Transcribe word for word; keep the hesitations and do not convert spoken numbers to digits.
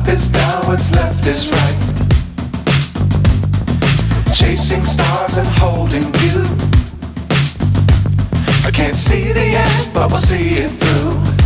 is down, what's left is right. Chasing stars and holding you. I can't see the end, but we'll see it through.